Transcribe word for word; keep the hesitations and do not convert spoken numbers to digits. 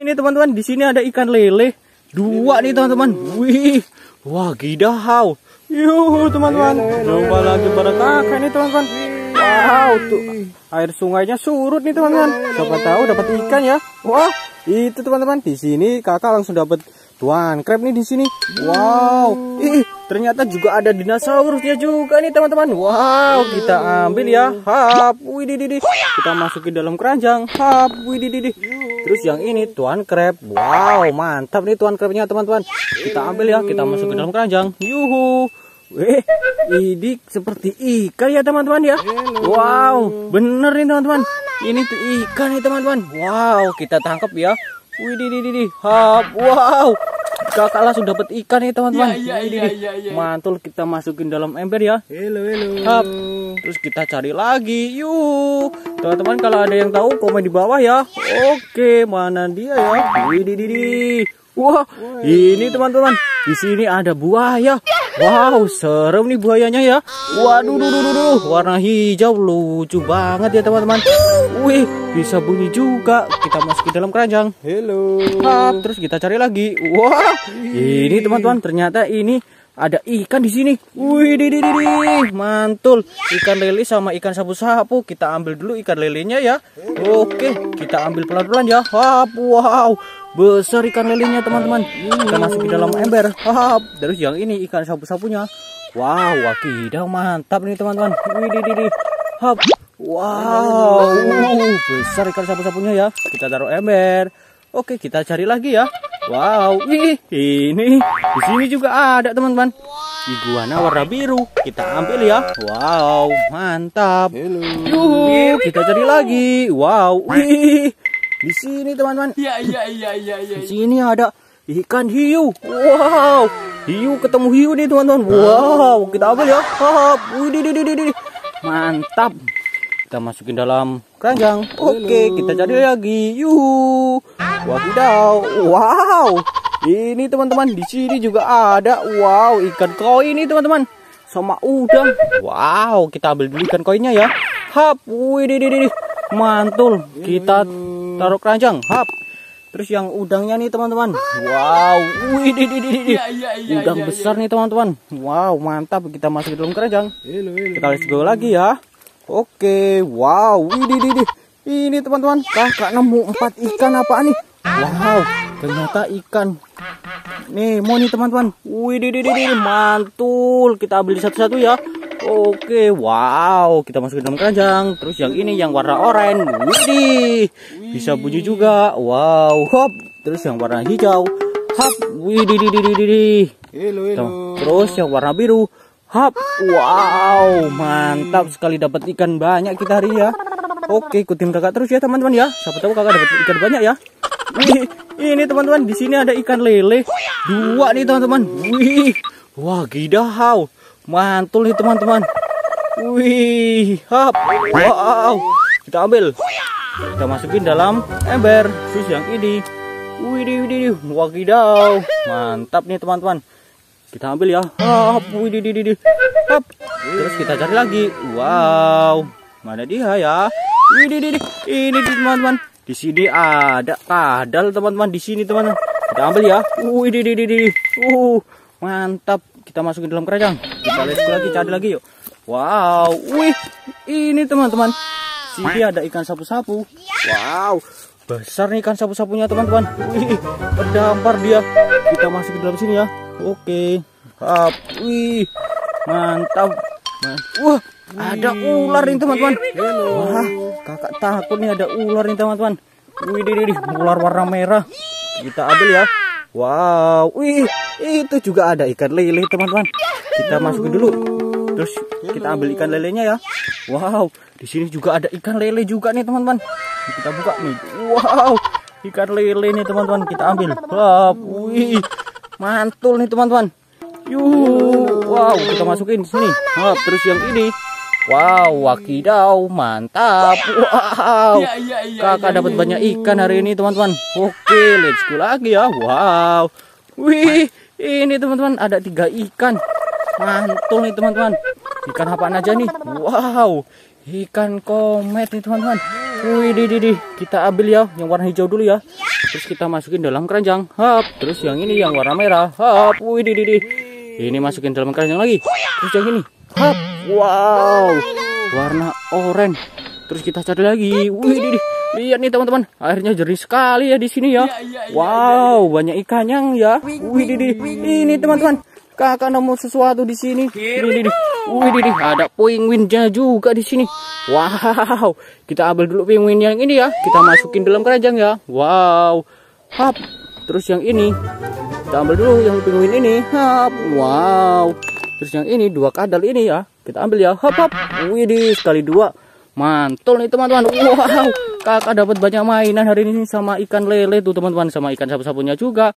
Ini teman-teman, di sini ada ikan lele. Dua nih teman-teman. Wih, wah gidahau. Yuh teman-teman. Coba lagi bareng kakak nih teman-teman. Wow, tuh air sungainya surut nih teman-teman. Siapa tahu dapat ikan ya. Wah, itu teman-teman. Di sini kakak langsung dapat tuan crab nih di sini. Wow, ih ternyata juga ada dinosaurusnya juga nih teman-teman. Wow, kita ambil ya. Hap, widih, kita masukin dalam keranjang. Hap, widih. Terus yang ini tuan crab. Wow, mantap nih tuan crabnya teman-teman. Kita ambil ya, kita masukin dalam keranjang. Yuhu. Eh, ini seperti ikan ya teman-teman ya. Wow, bener nih teman-teman. Ini tuh ikan nih teman-teman. Wow, kita tangkap ya. Widih, hap, wow. Kakak langsung dapat ikan nih teman-teman. Ya, ya, ya, ya. Mantul, kita masukin dalam ember ya. Halo, halo. Hap. Terus kita cari lagi. Yuk. Teman-teman kalau ada yang tahu komen di bawah ya. Oke, mana dia ya? Widih. Wah, ini teman-teman. Di sini ada buaya. Wow, serem nih buayanya ya. Waduh, duh, duh, duh, warna hijau, lucu banget ya teman-teman. Wih, bisa bunyi juga. Kita masukin dalam keranjang. Halo. Hap, terus kita cari lagi. Wah, ini teman-teman, ternyata ini ada ikan di sini. Wih, di, di, di, di. Mantul. Ikan lele sama ikan sapu-sapu. Kita ambil dulu ikan lelenya ya. Oke, kita ambil pelan-pelan ya. Hap, wow. Besar ikan lelenya teman-teman. Kita masukin dalam ember. Hap. Terus yang ini ikan sapu-sapunya. Wow, wakidaw, mantap nih teman-teman. Wih, di, di, di. Hap. Wow, besar ikan sapu-sapunya ya. Kita taruh ember. Oke, kita cari lagi ya. Wow, wih, ini di sini juga ada teman-teman. Iguana warna biru. Kita ambil ya. Wow, mantap. Yuh, kita cari lagi. Wow, wih. Di sini teman-teman. Ya, ya, ya, ya, ya. Di sini ada ikan hiu. Wow, hiu ketemu hiu nih teman-teman. Wow, kita ambil ya. Wih, mantap. Kita masukin dalam keranjang. Oke, kita cari lagi. Yuh. Wadidaw. Wow. Ini teman-teman, di sini juga ada. Wow, ikan koi ini teman-teman. Sama udang. Wow, kita ambil dulu ikan koinya ya. Hap. Wih, mantul. Kita taruh keranjang. Hap. Terus yang udangnya nih teman-teman. Wow. Wih, udang besar nih teman-teman. Wow, mantap. Kita masukin dalam keranjang. Kita let's go lagi ya. Oke, wow, widih, ini teman-teman, kakak nemu empat ikan apa nih? Wow, ternyata ikan Nemo nih teman-teman. Widih, mantul. Kita ambil satu-satu ya. Oke, wow, kita masukin dalam keranjang. Terus yang ini yang warna oranye, widih, bisa bunyi juga. Wow, hop. Terus yang warna hijau, hop, widih. Terus yang warna biru. Hap, wow, mantap sekali, dapat ikan banyak kita hari ya. Oke, ikutin kakak terus ya teman-teman ya. Siapa tahu kakak dapat ikan banyak ya. Wih, ini teman-teman, di sini ada ikan lele. Dua nih teman-teman. Wih, wah gidahau. Mantul nih teman-teman. Wih, hap, wow. Kita ambil. Kita masukin dalam ember. Terus yang ini. Wih, wah gidau. Mantap nih teman-teman. Kita ambil ya. Hap, widih, hap. Terus kita cari lagi. Wow, mana dia ya? Widih, ini teman-teman. Di sini ada kadal teman-teman. Di sini teman-teman. Kita ambil ya. Widih, uh, mantap. Kita masukin dalam keranjang. Kita lihat lagi, cari lagi yuk. Wow, wih, ini teman-teman. Sini ada ikan sapu-sapu. Wow, besar nih ikan sapu-sapunya teman-teman. Wih, terdampar dia. Kita masukin dalam sini ya. Oke, hap, wih, mantap. Wah, ada ular nih teman-teman. Wah, kakak takut nih ada ular nih teman-teman. Wih, dih, ular warna merah. Kita ambil ya. Wow, wih, itu juga ada ikan lele teman-teman. Kita masukin dulu. Terus kita ambil ikan lelenya ya. Wow, di sini juga ada ikan lele juga nih teman-teman. Kita buka nih. Wow, ikan lele nih teman-teman. Kita ambil. Hap, wih. Mantul nih teman-teman. Yuh, wow, kita masukin sini. Hap, terus yang ini. Wow, wakidaw, mantap. Wow, kakak dapat banyak ikan hari ini teman-teman. Oke, let's go lagi ya. Wow, wih, ini teman-teman ada tiga ikan. Mantul nih teman-teman. Ikan apaan aja nih? Wow, ikan komet nih teman-teman. Wih, di, di, di. Kita ambil ya yang warna hijau dulu ya. Terus kita masukin dalam keranjang. Hap. Terus yang ini yang warna merah. Hap. Wih, di, di, di. Ini masukin dalam keranjang lagi. Terus yang ini. Hap. Wow. Warna oranye. Terus kita cari lagi. Wih, di, di. Lihat nih teman-teman. Airnya jernih sekali ya di sini ya. Wow, banyak ikannya ya. Wih, di, di. Ini teman-teman. Kakak nemu sesuatu di sini. Ini, wih, ini ada penguinnya juga di sini. Wow, kita ambil dulu penguin yang ini ya. Kita masukin dalam keranjang ya. Wow, hap. Terus yang ini, kita ambil dulu yang penguin ini. Hap. Wow. Terus yang ini dua kadal ini ya. Kita ambil ya. Hap, hap. Wih, sekali dua. Mantul nih teman-teman. Wow, kakak dapat banyak mainan hari ini sama ikan lele tuh teman-teman, sama ikan sapu-sapunya juga.